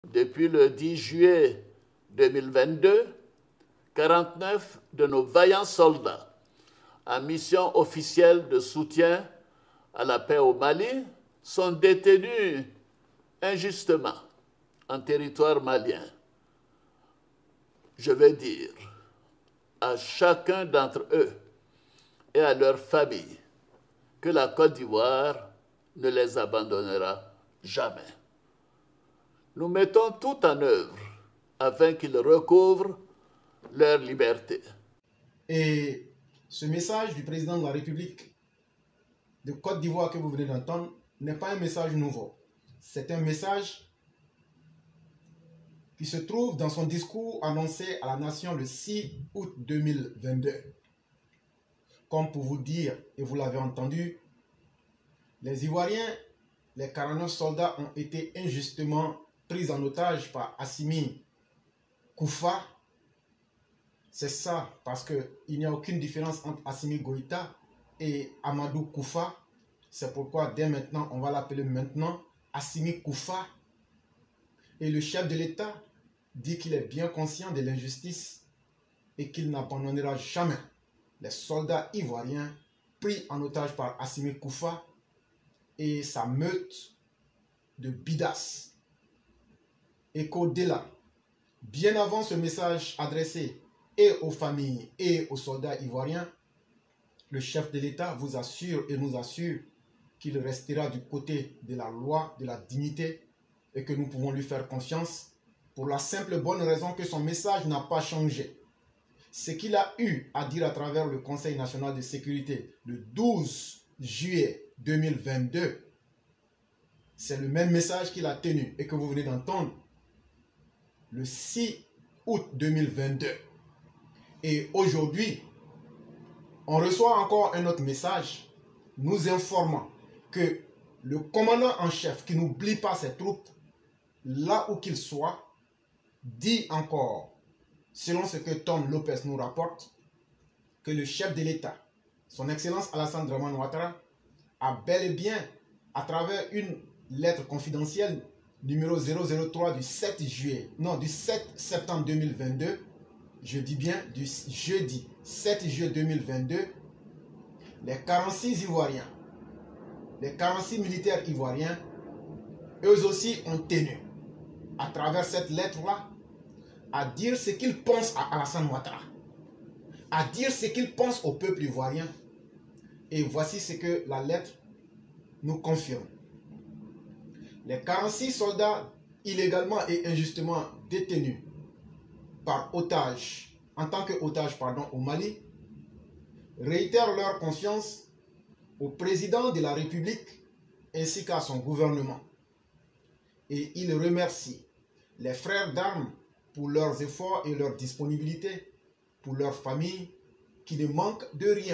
Depuis le 10 juillet 2022, 49 de nos vaillants soldats en mission officielle de soutien à la paix au Mali sont détenus injustement en territoire malien. Je veux dire à chacun d'entre eux et à leurs familles que la Côte d'Ivoire ne les abandonnera jamais. Nous mettons tout en œuvre afin qu'ils recouvrent leur liberté. Et ce message du président de la République de Côte d'Ivoire que vous venez d'entendre n'est pas un message nouveau. C'est un message qui se trouve dans son discours annoncé à la nation le 6 août 2022. Comme pour vous dire, et vous l'avez entendu, les Ivoiriens, les 49 soldats ont été injustement pris en otage par Assimi Koufa. C'est ça, parce qu'il n'y a aucune différence entre Assimi Goïta et Amadou Koufa. C'est pourquoi dès maintenant, on va l'appeler maintenant Assimi Koufa. Et le chef de l'État dit qu'il est bien conscient de l'injustice et qu'il n'abandonnera jamais les soldats ivoiriens pris en otage par Assimi Koufa et sa meute de bidas. Et qu'au-delà, bien avant ce message adressé et aux familles et aux soldats ivoiriens, le chef de l'État vous assure et nous assure qu'il restera du côté de la loi, de la dignité et que nous pouvons lui faire confiance pour la simple bonne raison que son message n'a pas changé. Ce qu'il a eu à dire à travers le Conseil national de sécurité le 12 juillet 2022, c'est le même message qu'il a tenu et que vous venez d'entendre le 6 août 2022. Et aujourd'hui, on reçoit encore un autre message nous informant que le commandant en chef, qui n'oublie pas ses troupes, là où qu'il soit, dit encore, selon ce que Tom Lopez nous rapporte, que le chef de l'État, son Excellence Alassane Dramane Ouattara, a bel et bien, à travers une lettre confidentielle numéro 003 du 7 septembre 2022, je dis bien du jeudi 7 juillet 2022, les 46 Ivoiriens, les 46 militaires ivoiriens, eux aussi ont tenu, à travers cette lettre-là, à dire ce qu'ils pensent à Alassane Ouattara, à dire ce qu'ils pensent au peuple ivoirien. Et voici ce que la lettre nous confirme. Les 46 soldats illégalement et injustement détenus par otage, en tant qu'otages au Mali, réitèrent leur confiance au président de la République ainsi qu'à son gouvernement. Et ils remercient les frères d'armes pour leurs efforts et leur disponibilité, pour leurs familles qui ne manquent de rien.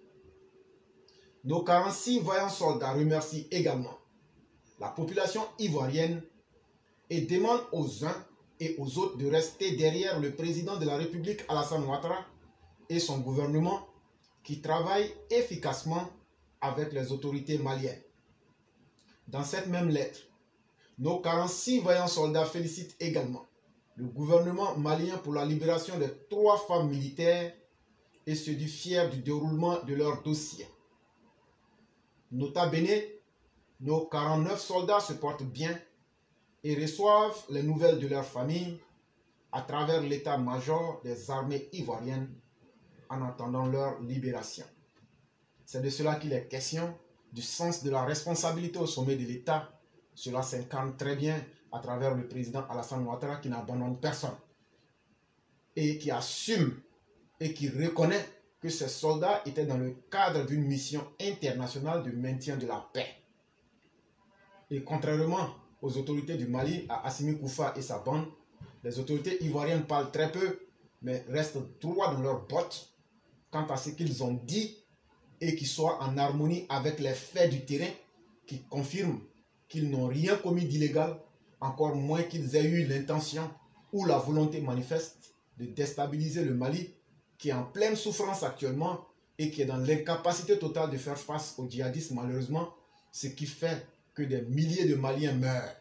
Nos 46 vaillants soldats remercient également la population ivoirienne et demandent aux uns et aux autres de rester derrière le président de la République Alassane Ouattara et son gouvernement qui travaille efficacement avec les autorités maliennes. Dans cette même lettre, nos 46 vaillants soldats félicitent également le gouvernement malien pour la libération des 3 femmes militaires et se dit fier du déroulement de leur dossier. Nota bene, nos 49 soldats se portent bien et reçoivent les nouvelles de leur famille à travers l'état-major des armées ivoiriennes en attendant leur libération. C'est de cela qu'il est question, du sens de la responsabilité au sommet de l'État. Cela s'incarne très bien à travers le président Alassane Ouattara qui n'abandonne personne et qui assume et qui reconnaît que ces soldats étaient dans le cadre d'une mission internationale de maintien de la paix. Et contrairement aux autorités du Mali, à Assimi Koufa et sa bande, les autorités ivoiriennes parlent très peu, mais restent droits dans leurs bottes quant à ce qu'ils ont dit et qui soit en harmonie avec les faits du terrain qui confirment qu'ils n'ont rien commis d'illégal, encore moins qu'ils aient eu l'intention ou la volonté manifeste de déstabiliser le Mali qui est en pleine souffrance actuellement et qui est dans l'incapacité totale de faire face aux djihadistes malheureusement, ce qui fait que des milliers de Maliens meurent.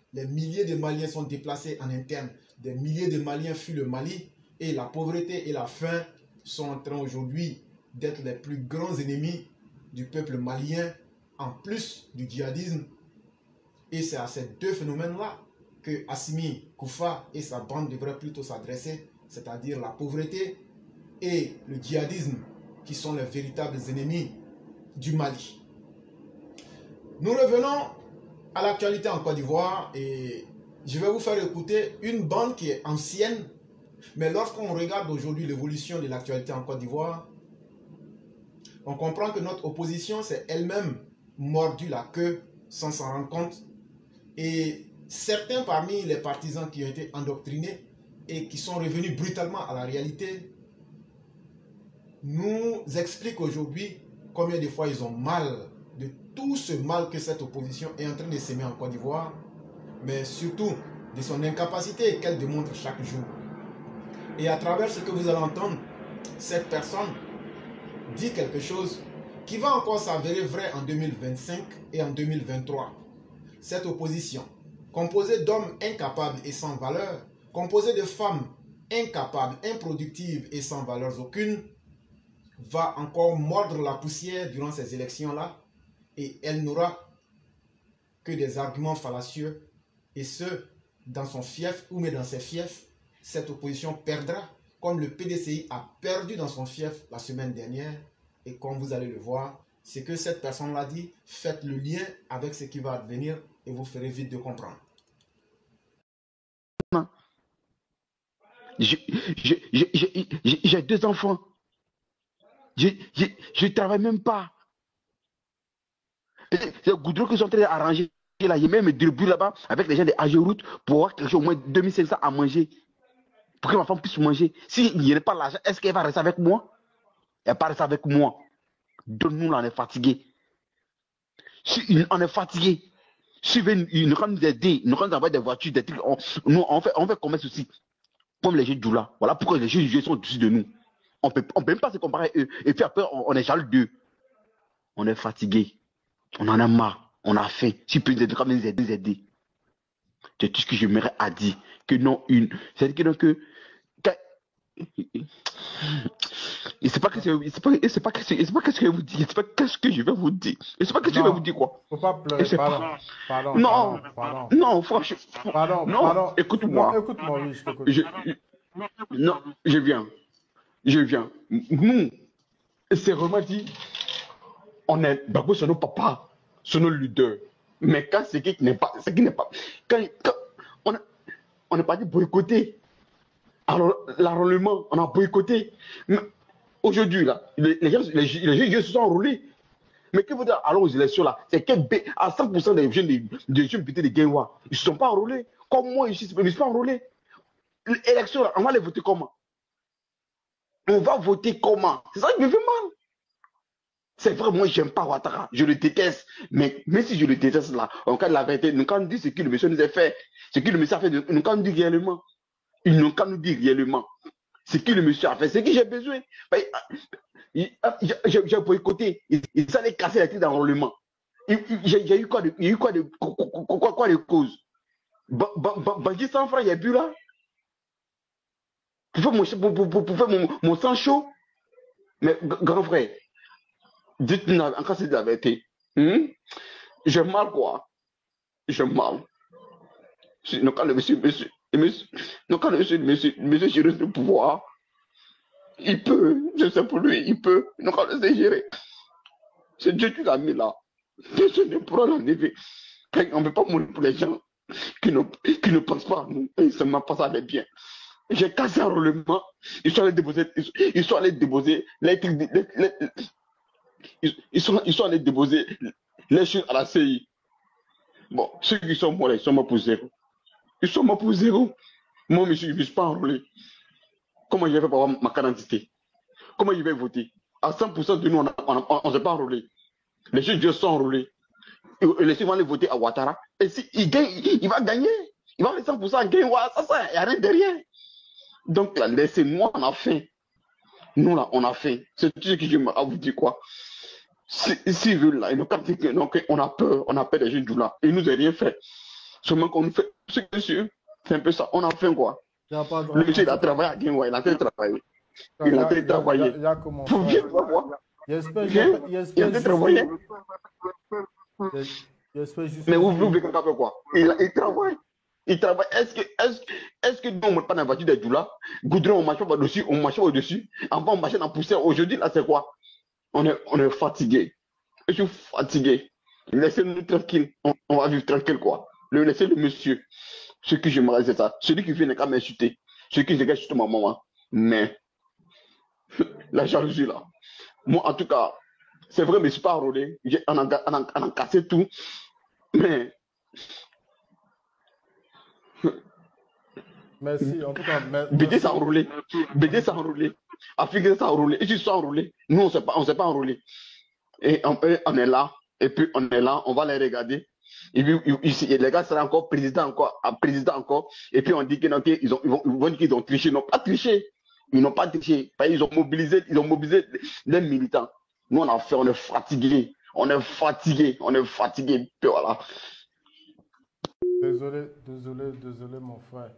Les milliers de Maliens sont déplacés en interne. Des milliers de Maliens fuient le Mali. Et la pauvreté et la faim sont en train aujourd'hui d'être les plus grands ennemis du peuple malien, en plus du djihadisme. Et c'est à ces deux phénomènes-là que Assimi Koufa et sa bande devraient plutôt s'adresser, c'est-à-dire la pauvreté et le djihadisme, qui sont les véritables ennemis du Mali. Nous revenons à l'actualité en Côte d'Ivoire et je vais vous faire écouter une bande qui est ancienne, mais lorsqu'on regarde aujourd'hui l'évolution de l'actualité en Côte d'Ivoire, on comprend que notre opposition s'est elle-même mordu la queue sans s'en rendre compte. Et certains parmi les partisans qui ont été endoctrinés et qui sont revenus brutalement à la réalité nous expliquent aujourd'hui combien de fois ils ont mal de tout ce mal que cette opposition est en train de s'aimer en Côte d'Ivoire, mais surtout de son incapacité qu'elle démontre chaque jour. Et à travers ce que vous allez entendre, cette personne dit quelque chose qui va encore s'avérer vrai en 2025 et en 2023. Cette opposition, composée d'hommes incapables et sans valeur, composée de femmes incapables, improductives et sans valeur aucune, va encore mordre la poussière durant ces élections-là et elle n'aura que des arguments fallacieux et ce, dans son fief ou même dans ses fiefs, cette opposition perdra comme le PDCI a perdu dans son fief la semaine dernière et comme vous allez le voir, ce que cette personne-là dit, faites le lien avec ce qui va advenir et vous ferez vite de comprendre. J'ai 2 enfants. Je ne travaille même pas. C'est Goudron que sont en train d'arranger là. Il y a même des bruits là-bas avec les gens de Ageroute pour avoir quelque chose au moins 2500 à manger. Pour que ma femme puisse manger. S'il n'y a pas l'argent, est-ce qu'elle va rester avec moi? Elle ne va pas rester avec moi. Donne-nous là, on est fatigué. Si on est fatigué. Si nous allons nous aider, nous allons avoir des voitures, des trucs. On fait commerce aussi. Comme les jeux là. Voilà pourquoi les jeux sont au-dessus de nous. On ne peut même pas se comparer à eux. Et puis après, on est jaloux d'eux. On est fatigué. On en a marre. On a faim. Si tu peux nous aider, comme nous aider. C'est tout ce que j'aimerais à dire. Que non, c'est que non, que. Et c'est pas que je vais vous dire. C'est pas qu'est-ce que je vais vous dire. Et c'est pas que je vais vous dire quoi. Faut pas pleurer. Pardon. Non, franchement. Pardon. Écoute-moi. Non, écoute-moi, oui, je t'écoute. Non, je viens. Nous, c'est vraiment dit. On est Gbagbo sur nos papas, sur nos leaders. Mais quand c'est qui n'est pas, quand on n'est pas dit boycotter. Alors, l'enrôlement, on a boycotté. Aujourd'hui, là, les gens se sont enrôlés. Mais que vous dites, alors aux élections, là, c'est à 100% des jeunes pétés de Guinwa, ils ne se sont pas enrôlés. Comme moi, ici, je ne me suis pas enrôlé. L'élection, là, on va les voter comment? On va voter comment? C'est ça qui me fait mal. C'est vrai, moi, je n'aime pas Ouattara. Je le déteste. Mais même si je le déteste, là, en cas de la vérité, nous, quand on dit ce que le monsieur nous a fait, ce que le monsieur a fait, nous, quand on dit réellement, ils n'ont qu'à nous dire réellement ce que le monsieur a fait, ce que j'ai besoin. J'ai boycotté. Ils allaient casser la tête d'enrôlement. J'ai eu quoi de cause? Bandit sans francs, il n'y a plus là. Pour faire mon sang chaud. Mais grand frère, dites-nous encore c'est de la vérité. J'ai mal quoi? J'ai mal. Donc quand le monsieur gérer le pouvoir, il peut, je sais pour lui, il peut, donc on le sait gérer. C'est Dieu qui l'a mis là. Personne ne pourra l'enlever. On ne peut pas mourir pour les gens qui ne pensent pas à nous. Et ça ne m'a pas ça les biens. J'ai cassé un roulement. Ils sont allés déposer ils sont allés déposer les choses à la CI. Bon, ceux qui sont morts, ils sont morts pour zéro. Ils sont morts pour zéro. Moi, monsieur, je ne suis pas enrôlé. Comment je vais faire pour avoir ma carte d'identité? Comment je vais voter? À 100% de nous, on ne s'est pas enrôlé. Les gens sont enrôlés. Et les gens vont aller voter à Ouattara. Et s'il gagne, il va gagner. Il va aller 100% gagner. Ça, il n'y a rien derrière. Donc, là, laissez-moi, on a faim. Nous, là, on a faim. C'est tout ce que je vous dire, quoi. S'ils veulent, là, ils nous captent, on a peur des jeunes là. Ils nous ont rien fait. Seulement qu'on fait ce monsieur, c'est un peu ça. On a faim quoi. Il n'y a pas de... Le monsieur, il a travaillé à Guinwa, il a fait travailler. Il a fait travailler. Il y a que mon Faut frère. bien voir. J'espère Viens, il a fait travailler. juste... Mais vous voulez quelqu'un fait quoi? Il travaille. Il travaille. Est-ce que nous, on ne met pas dans la voiture des doulas? Goudron, on marche pas dessus, on marche pas dessus. Avant, on marchait dans la poussière. Aujourd'hui, là, c'est quoi? On est fatigué. Je suis fatigué. Laissez-nous tranquille. On va vivre tranquille, quoi. Laissez le monsieur. Ce que je me c'est ça. Celui qui vient n'est qu'à m'insulter. Celui qui regarde juste ma maman. Mais, la jalousie, là. Moi, en tout cas, c'est vrai, mais je ne suis pas enrôlé. On a cassé tout. Mais, merci, en tout cas. BD s'est enrôlé. BD s'est enrôlé. Afrique s'est enrôlé. Ils se sont enrôlés. Nous, on ne s'est pas enrôlé. Et on est là. Et puis, on est là. On va les regarder. Et puis, les gars seront encore président encore. Et puis, on dit qu'ils vont dire qu'ils ont triché. Ils n'ont pas triché. Ils n'ont pas triché. Ils ont mobilisé les militants. Nous, on est fatigués. On est fatigués. Puis voilà. Désolé, mon frère.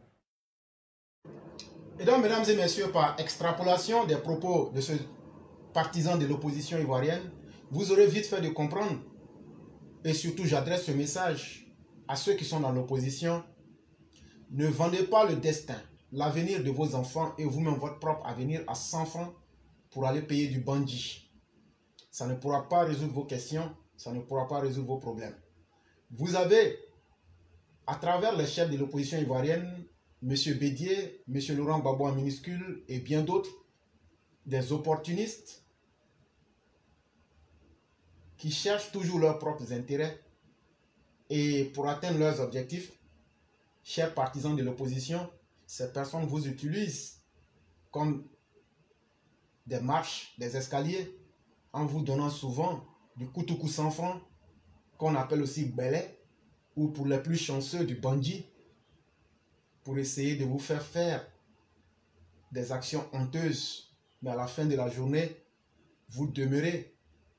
Et donc, mesdames et messieurs, par extrapolation des propos de ce partisan de l'opposition ivoirienne, vous aurez vite fait de comprendre, et surtout j'adresse ce message à ceux qui sont dans l'opposition, ne vendez pas le destin, l'avenir de vos enfants et vous-même votre propre avenir à 100 francs pour aller payer du bandit. Ça ne pourra pas résoudre vos questions, ça ne pourra pas résoudre vos problèmes. Vous avez, à travers les chefs de l'opposition ivoirienne, M. Bédier, M. Laurent Gbagbo en minuscule et bien d'autres, des opportunistes qui cherchent toujours leurs propres intérêts et pour atteindre leurs objectifs, chers partisans de l'opposition, ces personnes vous utilisent comme des marches, des escaliers, en vous donnant souvent du koutoukou 100 francs, qu'on appelle aussi belé, ou pour les plus chanceux du bandit, pour essayer de vous faire des actions honteuses. Mais à la fin de la journée, vous demeurez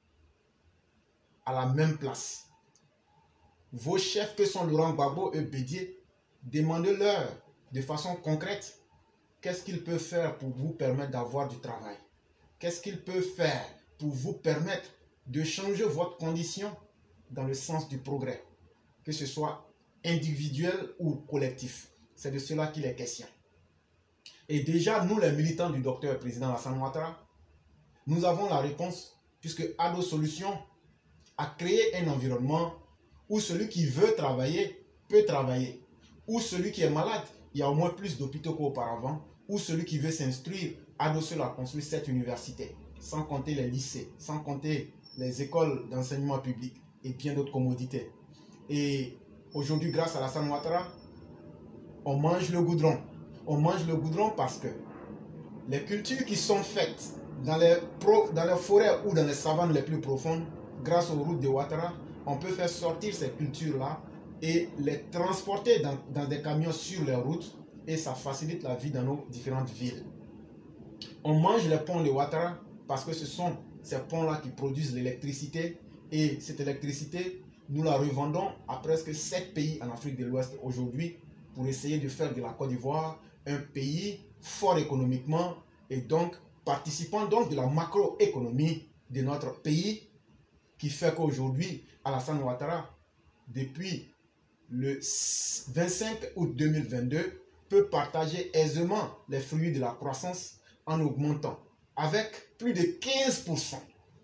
à la même place. Vos chefs que sont Laurent Gbagbo et Bédier, demandez-leur de façon concrète qu'est-ce qu'ils peuvent faire pour vous permettre d'avoir du travail. Qu'est-ce qu'ils peuvent faire pour vous permettre de changer votre condition dans le sens du progrès, que ce soit individuel ou collectif. C'est de cela qu'il est question. Et déjà, nous, les militants du docteur président Alassane Ouattara, nous avons la réponse puisque Ado Solutions a créé un environnement où celui qui veut travailler peut travailler. Où celui qui est malade, il y a au moins plus d'hôpitaux qu'auparavant. Où celui qui veut s'instruire, Ado Sol a construit 7 universités, sans compter les lycées, sans compter les écoles d'enseignement public et bien d'autres commodités. Et aujourd'hui, grâce à Alassane Ouattara, on mange le goudron. On mange le goudron parce que les cultures qui sont faites dans les forêts ou dans les savanes les plus profondes, grâce aux routes de Ouattara, on peut faire sortir ces cultures-là et les transporter dans des camions sur les routes et ça facilite la vie dans nos différentes villes. On mange les ponts de Ouattara parce que ce sont ces ponts-là qui produisent l'électricité et cette électricité, nous la revendons à presque 7 pays en Afrique de l'Ouest aujourd'hui pour essayer de faire de la Côte d'Ivoire un pays fort économiquement et donc participant donc de la macroéconomie de notre pays qui fait qu'aujourd'hui, Alassane Ouattara, depuis le 25 août 2022, peut partager aisément les fruits de la croissance en augmentant avec plus de 15%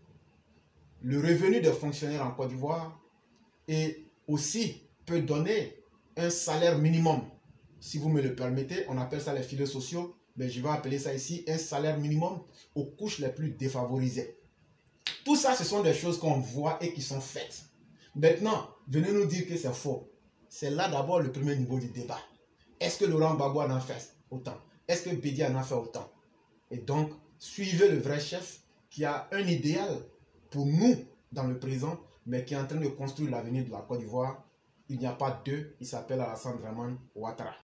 le revenu des fonctionnaires en Côte d'Ivoire et aussi peut donner un salaire minimum. Si vous me le permettez, on appelle ça les filets sociaux, mais je vais appeler ça ici un salaire minimum aux couches les plus défavorisées. Tout ça, ce sont des choses qu'on voit et qui sont faites. Maintenant, venez nous dire que c'est faux. C'est là d'abord le premier niveau du débat. Est-ce que Laurent Gbagbo en a fait autant? Est-ce que Bédier en a fait autant? Et donc, suivez le vrai chef qui a un idéal pour nous dans le présent, mais qui est en train de construire l'avenir de la Côte d'Ivoire. Il n'y a pas deux, il s'appelle Alassane Dramane Ouattara.